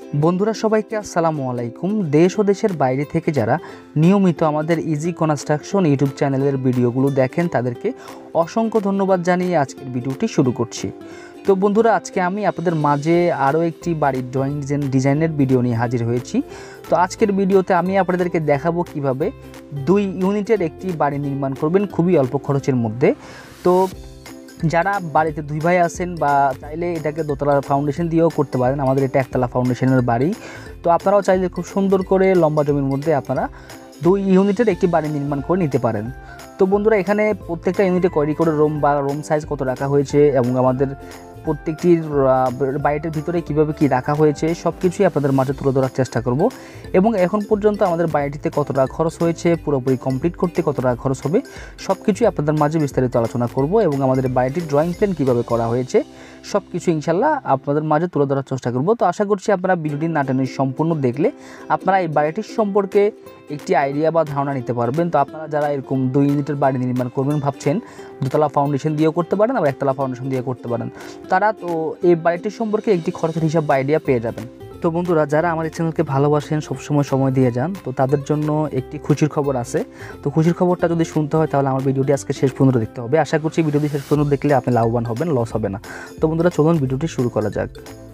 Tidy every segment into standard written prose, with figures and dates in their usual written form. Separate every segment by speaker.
Speaker 1: বন্ধুরা সবাইকে আসসালামু আলাইকুম। দেশ ও দেশের বাইরে থেকে যারা নিয়মিত আমাদের ইজি কনস্ট্রাকশন ইউটিউব চ্যানেলের ভিডিওগুলো দেখেন তাদেরকে অসংখ্য ধন্যবাদ জানিয়ে আজকের ভিডিওটি শুরু করছি। তো বন্ধুরা, আজকে আমি আপনাদের মাঝে আরও একটি বাড়ির ড্রয়িং ডিজাইনের ভিডিও নিয়ে হাজির হয়েছি। তো আজকের ভিডিওতে আমি আপনাদেরকে দেখাবো কিভাবে 2 ইউনিটের একটি বাড়ি নির্মাণ করবেন খুবই অল্প খরচের মধ্যে। তো যারা বাড়িতে 2 ভাই আছেন বা চাইলে এটাকে দোতলা ফাউন্ডেশন দিয়েও করতে পারেন, আমাদের এটা একতলা ফাউন্ডেশনের বাড়ি। তো আপনারাও চাইলে খুব সুন্দর করে লম্বা জমির মধ্যে আপনারা 2 ইউনিটের একটি বাড়ি নির্মাণ করে নিতে পারেন। তো বন্ধুরা, এখানে প্রত্যেকটা ইউনিটে কয়টি করে রুম সাইজ কত রাখা হয়েছে এবং আমাদের প্রত্যেকটির বাড়িটির ভিতরে কীভাবে কী রাখা হয়েছে সব কিছুই আপনাদের মাঝে তুলে ধরার চেষ্টা করব। এবং এখন পর্যন্ত আমাদের বাড়িটিতে কত টাকা খরচ হয়েছে, পুরোপুরি কমপ্লিট করতে কত টাকা খরচ হবে সব কিছুই আপনাদের মাঝে বিস্তারিত আলোচনা করব। এবং আমাদের বাড়িটির ড্রয়িং প্ল্যান কীভাবে করা হয়েছে সব কিছু ইনশাল্লাহ আপনাদের মাঝে তুলে ধরার চেষ্টা করব। তো আশা করছি আপনারা ভিডিওটি না টেনে সম্পূর্ণ দেখলে আপনারা এই বাড়িটির সম্পর্কে একটি আইডিয়া বা ধারণা নিতে পারবেন। তো আপনারা যারা এরকম 2 ইউনিটের বাড়ি নির্মাণ করবেন ভাবছেন, দোতলা ফাউন্ডেশন দিয়েও করতে পারেন আবার একতলা ফাউন্ডেশন দিয়ে করতে পারেন, তারা তো এই বাড়িটির সম্পর্কে একটি খরচের হিসাব বা আইডিয়া পেয়ে যাবেন। তো বন্ধুরা, যারা আমার এই চ্যানেলকে ভালোবাসেন, সবসময় সময় দিয়ে যান, তো তাদের জন্য একটি খুশির খবর আছে। তো খুশির খবরটা যদি শুনতে হয় তাহলে আমার ভিডিওটি আজকে শেষ পর্যন্ত দেখতে হবে। আশা করছি ভিডিওটি শেষ পর্যন্ত দেখলে আপনি লাভবান হবেন, লস হবে না। তো বন্ধুরা, চলুন ভিডিওটি শুরু করা যাক।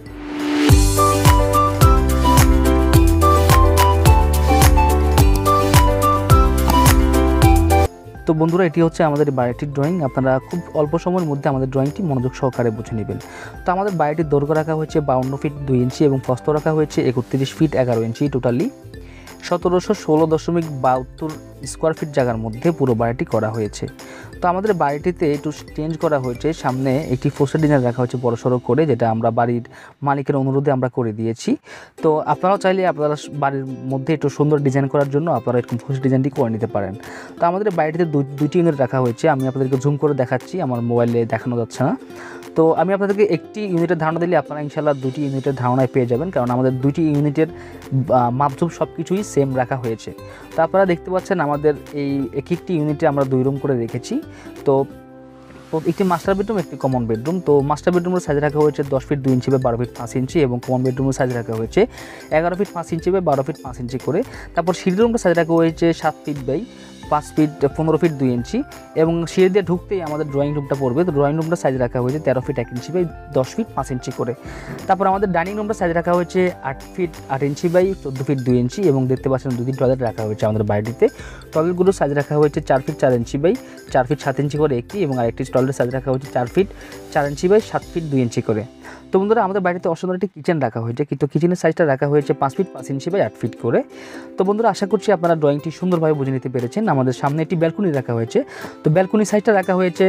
Speaker 1: তো বন্ধুরা, এটি হচ্ছে আমাদের বাড়িটির ড্রয়িং। আপনারা খুব অল্প সময়ের মধ্যে আমাদের ড্রয়িংটি মনোযোগ সহকারে বুঝে নেবেন। তো আমাদের বাড়িটির দৈর্ঘ্য রাখা হয়েছে 52 ফিট 2 ইঞ্চি এবং প্রস্থ রাখা হয়েছে 31 feet 11 inch, totally 1716.72 square feet জায়গার মধ্যে পুরো বাড়িটি করা হয়েছে। তো আমাদের বাড়িটিতে একটু চেঞ্জ করা হয়েছে, সামনে একটি ফোস্টার ডিজাইন রাখা হয়েছে বড়সড় করে, যেটা আমরা বাড়ির মালিকের অনুরোধে আমরা করে দিয়েছি। তো আপনারাও চাইলে আপনারা বাড়ির মধ্যে একটু সুন্দর ডিজাইন করার জন্য আপনারা এরকম ফোস্টার ডিজাইনটি করে নিতে পারেন। তো আমাদের বাড়িটিতে দুইটি ইউনিট রাখা হয়েছে, আমি আপনাদেরকে জুম করে দেখাচ্ছি, আমার মোবাইলে দেখানো যাচ্ছে না। তো আমি আপনাদেরকে একটি ইউনিটের ধারণা দিলে আপনারা ইনশাআল্লাহ 2টি ইউনিটের ধারণায় পেয়ে যাবেন, কারণ আমাদের 2টি ইউনিটের মাপঝুপ সব কিছুই সেম রাখা হয়েছে। তো আপনারা দেখতে পাচ্ছেন আমাদের এই একটি ইউনিটে আমরা 2 রুম করে রেখেছি। তো একটি মাস্টার বেডরুম, একটি কমন বেডরুম। তো মাস্টার বেডরুমের সাইজ রাখা হয়েছে 10 ফিট 2 ইঞ্চি বা 12 ফিট 5 ইঞ্চি এবং কমন বেডরুমের সাইজ রাখা হয়েছে 11 ফিট 5 ইঞ্চি বা 12 ফিট 5 ইঞ্চি করে। তারপর সিঁড়ি রুমটা সাইজ রাখা হয়েছে 7 feet by 5 feet 15 feet 2 inch এবং সিঁড়ি দিয়ে ঢুকতেই আমাদের ড্রয়িং রুমটা পড়বে। তো ড্রয়িং রুমটা সাইজ রাখা হয়েছে 13 feet 1 inch by 10 feet 5 inch করে। তারপর আমাদের ডাইনিং রুমটা সাইজ রাখা হয়েছে 8 feet 8 inch by 14 feet 2 inch এবং দেখতে পাচ্ছেন 2টি টয়লেট রাখা হয়েছে আমাদের বাড়িটিতে। টয়লেটগুলো সাইজ রাখা হয়েছে 4 feet 4 inch by 4 feet 7 inch করে একটি এবং আরেকটি টয়লেট সাইজ রাখা হয়েছে 4 feet 4 inch by 7 feet 2 inch করে। তো বন্ধুরা, আমাদের বাড়িতে অসাধারণ একটি কিচেন রাখা হয়েছে, কিন্তু কিচেনের সাইজটা রাখা হয়েছে 5 ফিট 5 ইঞ্চি বাই 8 ফিট করে। তো বন্ধুরা, আশা করছি আপনারা ড্রয়িংটি সুন্দরভাবে বুঝে নিতে পেরেছেন। আমাদের সামনে একটি ব্যালকনি রাখা হয়েছে। তো ব্যালকনি সাইজটা রাখা হয়েছে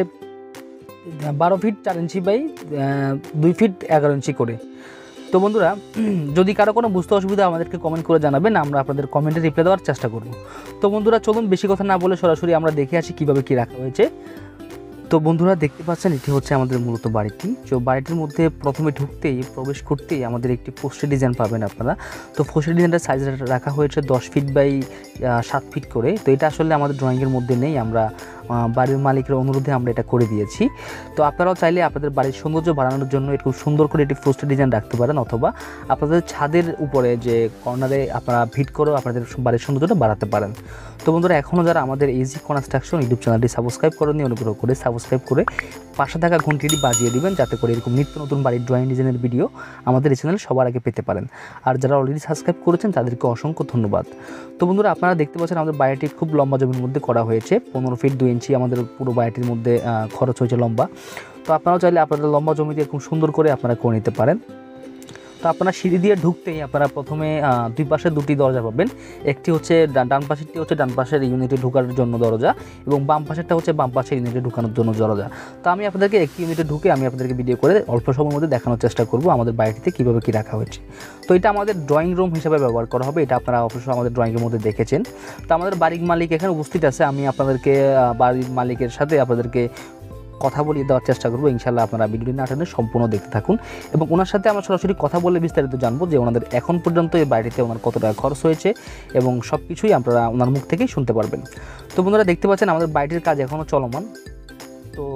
Speaker 1: 12 feet 4 inch by 2 feet 11 inch করে। তো বন্ধুরা, যদি কারো কোনো বুঝতে অসুবিধা আমাদেরকে কমেন্ট করে জানাবেন, আমরা আপনাদের কমেন্টে রিপ্লাই দেওয়ার চেষ্টা করব। তো বন্ধুরা, চলুন বেশি কথা না বলে সরাসরি আমরা দেখে আসি কীভাবে কী রাখা হয়েছে। তো বন্ধুরা, দেখতে পাচ্ছেন এটি হচ্ছে আমাদের মূলত বাড়িটি। তো বাড়িটির মধ্যে প্রথমে ঢুকতেই প্রবেশ করতেই আমাদের একটি পোস্টার ডিজাইন পাবেন আপনারা। তো পোস্টার ডিজাইনটার সাইজ রাখা হয়েছে 10 ফিট বাই 7 ফিট করে। তো এটা আসলে আমাদের ড্রয়িংয়ের মধ্যে নেই, আমরা বাড়ির মালিকের অনুরোধে আমরা এটা করে দিয়েছি। তো আপনারাও চাইলে আপনাদের বাড়ির সৌন্দর্য বাড়ানোর জন্য একটু সুন্দর করে একটি পোস্টার ডিজাইন রাখতে পারেন, অথবা আপনাদের ছাদের উপরে যে কর্নারে আপনারা ভিট করেও আপনাদের বাড়ির সৌন্দর্যটা বাড়াতে পারেন। তো বন্ধুরা, এখনও যারা আমাদের ইজি কনস্ট্রাকশন ইউটিউব চ্যানেলটি সাবস্ক্রাইব করেননি, অনুগ্রহ করে সাবস্ক্রাইব করে পাশে থাকা ঘন্টিটি বাজিয়ে দিবেন, যাতে করে এরকম নিত্য নতুন বাড়ির ড্রয়িং ডিজাইনের ভিডিও আমাদের এই চ্যানেলে সবার আগে পেতে পারেন। আর যারা অলরেডি সাবস্ক্রাইব করেছেন তাদেরকে অসংখ্য ধন্যবাদ। তো বন্ধুরা, আপনারা দেখতে পাচ্ছেন আমাদের বাড়িটি খুব লম্বা জমির মধ্যে করা হয়েছে, 15 ফিট 2 ইঞ্চি আমাদের পুরো বাড়িটির মধ্যে খরচ হয়েছে লম্বা। তো আপনারাও চাইলে আপনাদের লম্বা জমিতে এরকম সুন্দর করে আপনারা করে নিতে পারেন। তো আপনারা সিঁড়ি দিয়ে ঢুকতেই আপনারা প্রথমে 2 পাশে 2টি দরজা পাবেন। একটি হচ্ছে ডান পাশেরটি হচ্ছে ডান পাশের ইউনিটে ঢোকার জন্য দরজা এবং বাম পাশেরটা হচ্ছে বাম পাশের ইউনিটে ঢোকানোর জন্য দরজা। তো আমি আপনাদেরকে একটি ইউনিটে ঢুকে আমি আপনাদেরকে ভিডিও করে অল্প সময়ের মধ্যে দেখানোর চেষ্টা করব আমাদের বাড়িটিতে কীভাবে কী রাখা হয়েছে। তো এটা আমাদের ড্রয়িং রুম হিসেবে ব্যবহার করা হবে, এটা আপনারা অবশ্যই আমাদের ড্রয়িংয়ের মধ্যে দেখেছেন। তো আমাদের বাড়ির মালিক এখানে উপস্থিত আছে, আমি আপনাদেরকে বাড়ির মালিকের সাথে আপনাদেরকে কথা বলিয়ে দেওয়ার চেষ্টা করবো। ইনশাআল্লাহ আপনারা ভিডিওটি না টেনে সম্পূর্ণ দেখতে থাকুন এবং ওনার সাথে আমরা সরাসরি কথা বলে বিস্তারিত জানবো যে ওনাদের এখন পর্যন্ত এই বাড়িতে ওনার কত টাকা খরচ হয়েছে এবং সব কিছুই আপনারা ওনার মুখ থেকেই শুনতে পারবেন। তো বন্ধুরা, দেখতে পাচ্ছেন আমাদের বাড়িটির কাজ এখনও চলমান। তো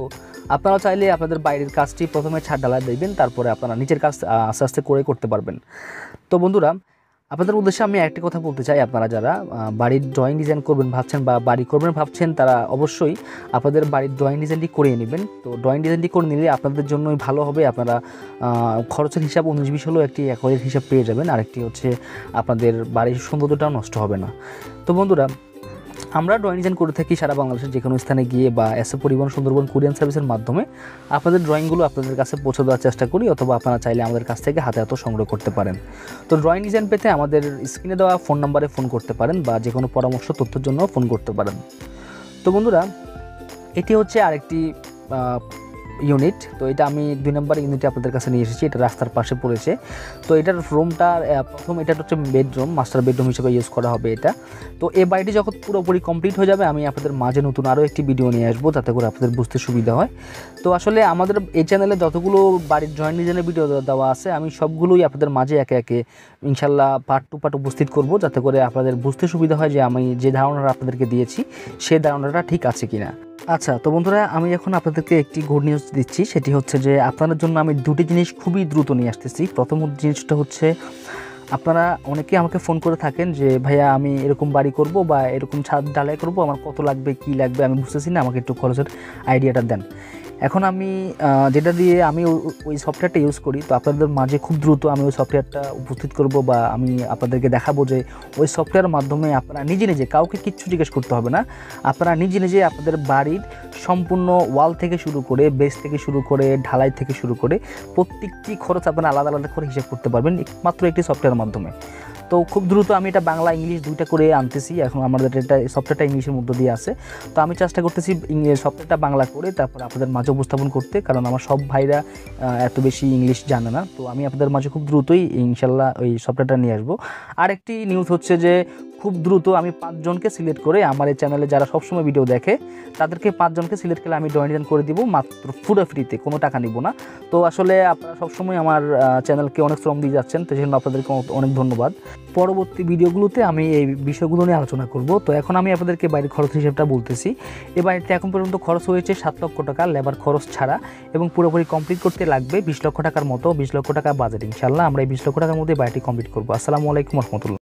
Speaker 1: আপনারা চাইলে আপনাদের বাইরের কাজটি প্রথমে ছাদ ঢালাই দিবেন, তারপরে আপনারা নিচের কাজ আস্তে আস্তে করতে পারবেন। তো বন্ধুরা, আপনাদের উদ্দেশ্যে আমি একটা কথা বলতে চাই, আপনারা যারা বাড়ির ড্রয়িং ডিজাইন করবেন ভাবছেন বা বাড়ি করবেন ভাবছেন, তারা অবশ্যই আপনাদের বাড়ির ড্রয়িং ডিজাইনটি করিয়ে নেবেন। তো ড্রয়িং ডিজাইনটি করে নিলে আপনাদের জন্যই ভালো হবে। আপনারা খরচের হিসাব 19-20 হলেও একটি একরের হিসাব পেয়ে যাবেন, আরেকটি হচ্ছে আপনাদের বাড়ির সৌন্দর্যটাও নষ্ট হবে না। তো বন্ধুরা, আমরা ড্রয়িং ডিজাইন করে থাকি সারা বাংলাদেশের যে কোনো স্থানে গিয়ে বা এসএ পরিবহন সুন্দরবন কুরিয়ার সার্ভিসের মাধ্যমে আপনাদের ড্রয়িংগুলো আপনাদের কাছে পৌঁছে দেওয়ার চেষ্টা করি, অথবা আপনারা চাইলে আমাদের কাছ থেকে হাতে হাতে সংগ্রহ করতে পারেন। তো ড্রয়িং ডিজাইন পেতে আমাদের স্ক্রিনে দেওয়া ফোন নাম্বারে ফোন করতে পারেন বা যে কোনো পরামর্শ তথ্যের জন্য ফোন করতে পারেন। তো বন্ধুরা, এটি হচ্ছে আরেকটি ইউনিট। তো এটা আমি 2 নম্বর ইউনিটে আপনাদের কাছে নিয়ে এসেছি, এটা রাস্তার পাশে পড়েছে। তো এটার রুমটা প্রথম এটা হচ্ছে বেডরুম, মাস্টার বেডরুম হিসেবে ইউজ করা হবে এটা। তো এই বাড়িটি যখন পুরোপুরি কমপ্লিট হয়ে যাবে আমি আপনাদের মাঝে নতুন আরও একটি ভিডিও নিয়ে আসবো, যাতে করে আপনাদের বুঝতে সুবিধা হয়। তো আসলে আমাদের এই চ্যানেলে যতগুলো বাড়ির ড্রয়িং ডিজাইনের ভিডিও দেওয়া আছে আমি সবগুলোই আপনাদের মাঝে একে একে ইনশাল্লাহ পার্ট টু পার্ট উপস্থিত করব, যাতে করে আপনাদের বুঝতে সুবিধা হয় যে আমি যে ধারণাটা আপনাদেরকে দিয়েছি সেই ধারণাটা ঠিক আছে কিনা। আচ্ছা, তো বন্ধুরা, আমি এখন আপনাদেরকে একটি গুড নিউজ দিচ্ছি, সেটি হচ্ছে যে আপনাদের জন্য আমি 2টি জিনিস খুবই দ্রুত নিয়ে আসতেছি। প্রথম জিনিসটা হচ্ছে, আপনারা অনেকেই আমাকে ফোন করে থাকেন যে ভাইয়া আমি এরকম বাড়ি করব বা এরকম ছাদ ঢালাই করব, আমার কত লাগবে কি লাগবে আমি বুঝতেছি না, আমাকে একটু খরচের আইডিয়াটা দেন। এখন আমি যেটা দিয়ে আমি ওই সফটওয়্যারটা ইউজ করি, তো আপনাদের মাঝে খুব দ্রুত আমি ওই সফটওয়্যারটা উপস্থিত করব বা আমি আপনাদেরকে দেখাবো যে ওই সফটওয়্যারের মাধ্যমে আপনারা নিজে নিজে, কাউকে কিচ্ছু জিজ্ঞেস করতে হবে না, আপনারা নিজে নিজে আপনাদের বাড়ির সম্পূর্ণ ওয়াল থেকে শুরু করে বেস থেকে শুরু করে ঢালাই থেকে শুরু করে প্রত্যেকটি খরচ আপনারা আলাদা আলাদা করে হিসাব করতে পারবেন মাত্র একটি সফটওয়্যারের মাধ্যমে। তো খুব দ্রুত আমি এটা বাংলা ইংলিশ দুইটা করে আনতেছি, এখন আমাদের এটা সফটওয়্যারটা ইংলিশের মধ্যে দিয়ে আছে। তো আমি চেষ্টা করতেছি সফটওয়্যারটা বাংলা করে তারপর আপনাদের মাঝে উপস্থাপন করতে, কারণ আমার সব ভাইরা এত বেশি ইংলিশ জানে না। তো আমি আপনাদের মাঝে খুব দ্রুতই ইনশাল্লাহ ওই সফটওয়্যারটা নিয়ে আসবো। আরেকটি নিউজ হচ্ছে যে খুব দ্রুত আমি 5 জনকে সিলেক্ট করে, আমার এই চ্যানেলে যারা সবসময় ভিডিও দেখে তাদেরকে 5 জনকে সিলেক্ট করে আমি ড্রয়িং ডিজাইন করে দিব, মাত্র পুরো ফ্রিতে, কোনো টাকা নিব না। তো আসলে আপনারা সবসময় আমার চ্যানেলকে অনেক শ্রম দিয়ে যাচ্ছেন, তো সেজন্য আপনাদেরকে অনেক ধন্যবাদ। পরবর্তী ভিডিওগুলোতে আমি এই বিষয়গুলো নিয়ে আলোচনা করব। তো এখন আমি আপনাদেরকে বাইরের খরচ হিসেবটা বলতেছি। এই বাড়িতে এখন পর্যন্ত খরচ হয়েছে 7 লক্ষ টাকা লেবার খরচ ছাড়া, এবং পুরোপুরি কমপ্লিট করতে লাগবে 20 লক্ষ টাকার মতো, 20 লক্ষ টাকা বাজেট। ইনশাল্লাহ আমরা এই 20 লক্ষ টাকার মধ্যে বাড়িটি কমপ্লিট করবো। আসসালামু আলাইকুম রহমতুল্লাহ।